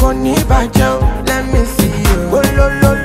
kò ní bàjẹ́ o, let me see you. Oh lo lo